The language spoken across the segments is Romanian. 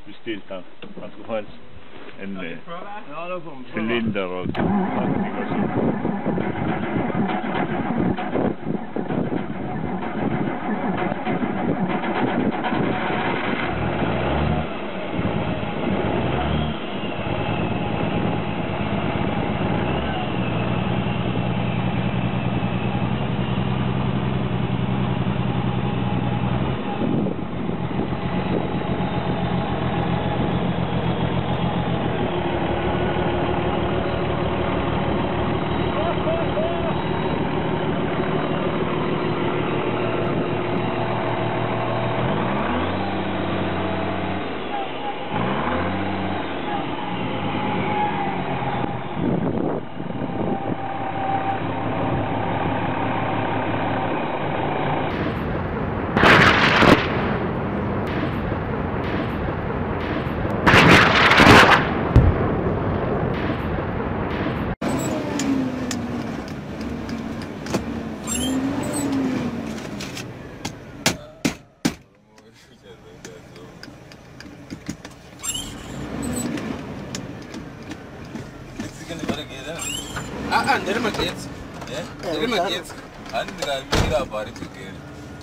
bestilt her. Man skulle have en cylinder og takning og sånt. Nereye geht's? Nereye geht's? Andra mira para chiquero.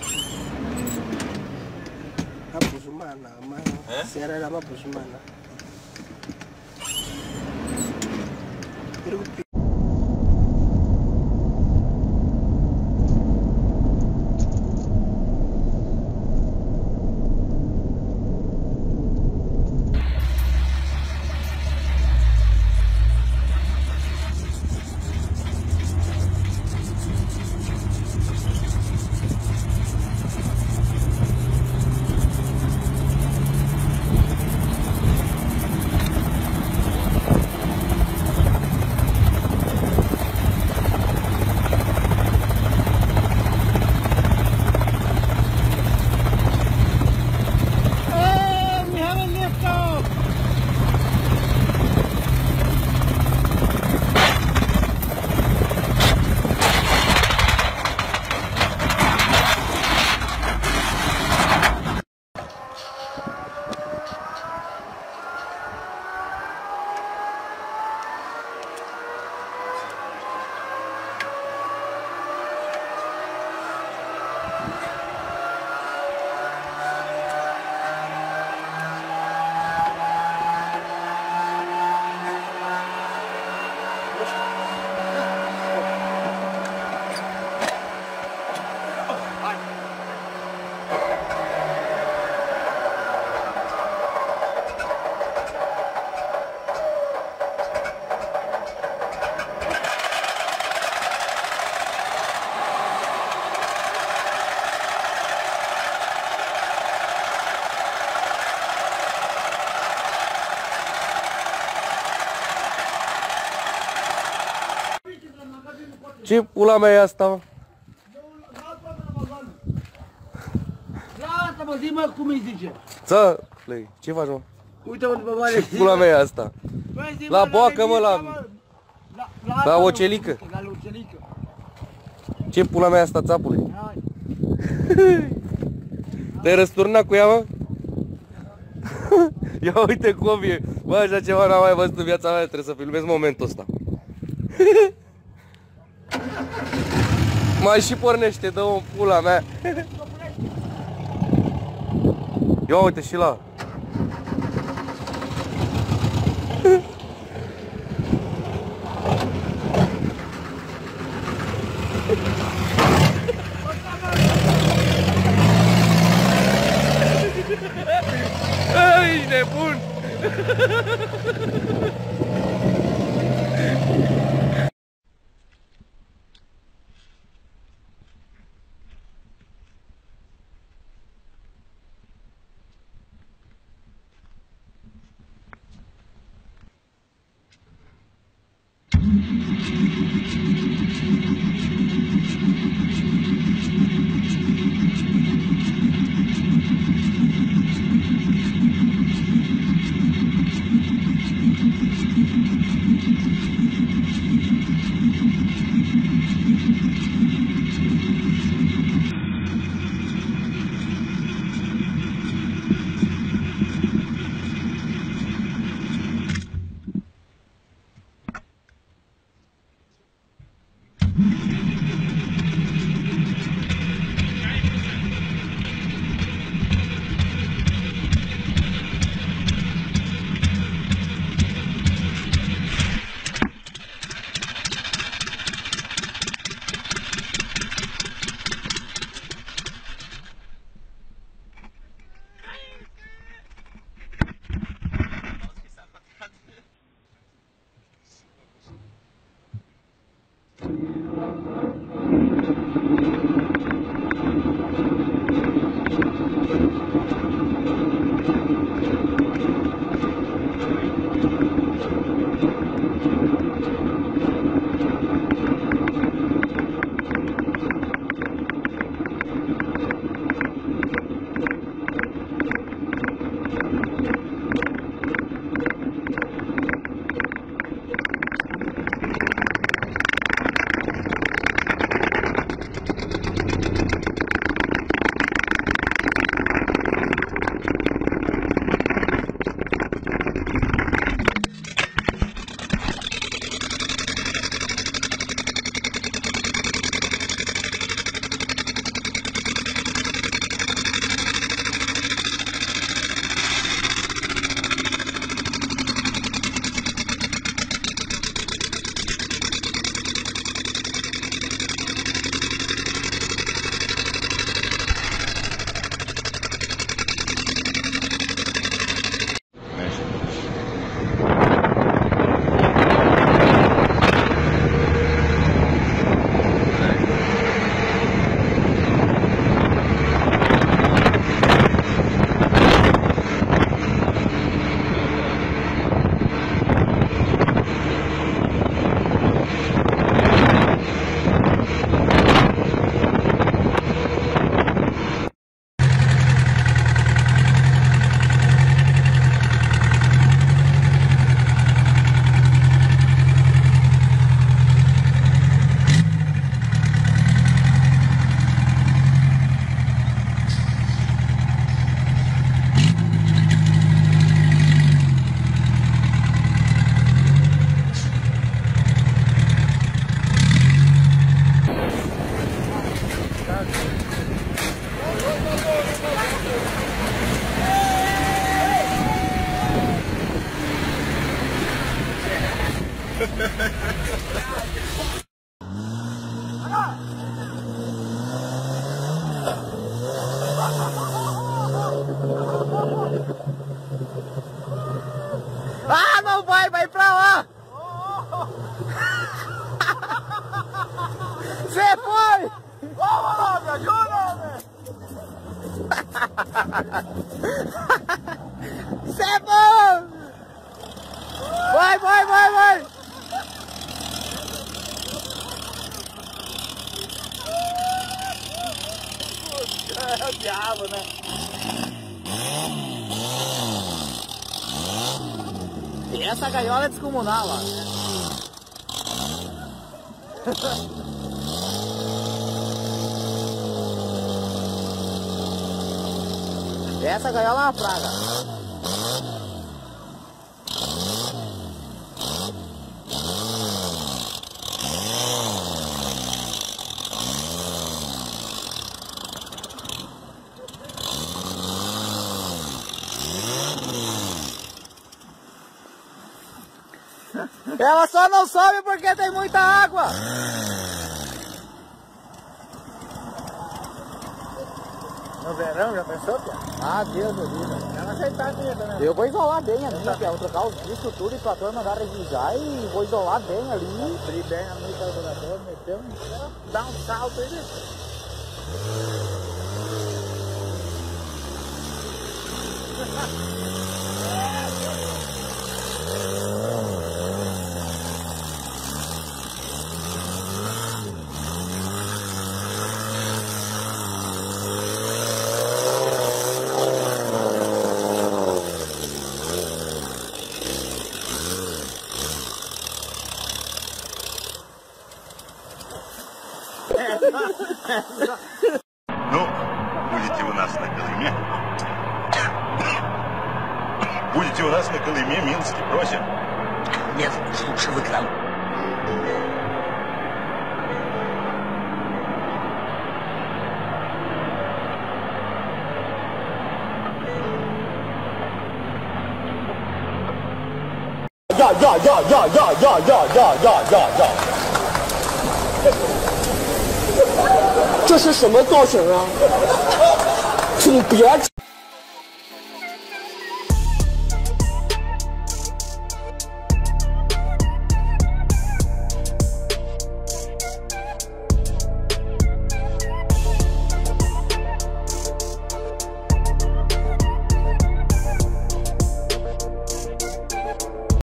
Apusumana, mano. Será la apusumana. Ce pula mea e asta, mă? Lasă mă, zi-mă cum îi zice. Țălăi, ce faci, mă? Uite-mă după mare. Ce pula mea e asta? La boacă, mă, la ocelică. La ocelică. Ce pula mea e asta, țapule? Te-ai răsturnat cu ea, mă? Ia uite cum e. Bă, așa ceva n-am mai văzut în viața mea, trebuie să filmez momentul ăsta. Mai și pornește, dă-o în pula mea. Ia uite și la. Ești nebun. Ah, não vai, vai pra lá! Você foi! Vamos lá, me ajuda, velho! Você foi! Vai, vai, vai, vai! É o diabo, né? E essa gaiola é descomunal, ó. Essa gaiola é uma praga. Ela só não sobe porque tem muita água. No verão, já pensou, Pia? Ah, Deus do céu. Ela aceitar a minha também. Eu vou isolar bem a minha, Pia. Vou trocar os discos, tudo, e o patrão mandar revisar e vou isolar bem ali. Abrir bem a minha carburador, meter dá um salto aí. Ну, будете у нас на Колыме. Будете у нас на Колыме, милости просим. Нет, лучше вы к нам. Ja. 这是什么造型啊？请别